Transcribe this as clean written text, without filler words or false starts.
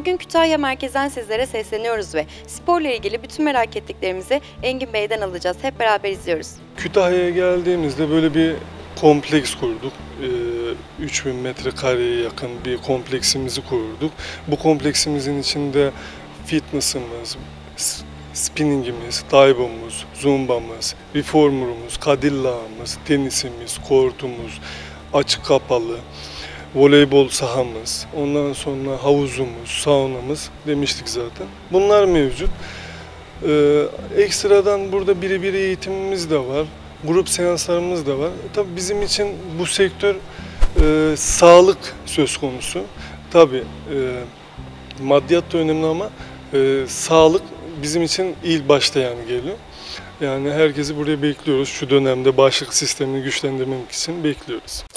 Bugün Kütahya merkezden sizlere sesleniyoruz ve sporla ilgili bütün merak ettiklerimizi Engin Bey'den alacağız. Hep beraber izliyoruz. Kütahya'ya geldiğimizde böyle bir kompleks kurduk. 3000 metrekareye yakın bir kompleksimizi kurduk. Bu kompleksimizin içinde fitness'ımız, spinningimiz, taibomuz, zumbamız, reformer'umuz, kadillağımız, tenisimiz, kortumuz, açık kapalı, voleybol sahamız, ondan sonra havuzumuz, saunamız demiştik zaten. Bunlar mevcut. Ekstradan burada birebir eğitimimiz de var. Grup seanslarımız da var. Tabii bizim için bu sektör sağlık söz konusu. Tabii maddiyat da önemli ama sağlık bizim için ilk başta yani geliyor. Yani herkesi buraya bekliyoruz. Şu dönemde bağışıklık sistemini güçlendirmek için bekliyoruz.